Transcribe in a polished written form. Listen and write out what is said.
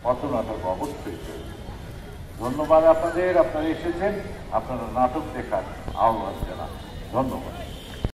পথনাটক অবশ্যই চলবে। ধন্যবাদ আপনাদের, আপনারা এসেছেন, আপনারা নাটক দেখার আহ্বান জানান। ধন্যবাদ।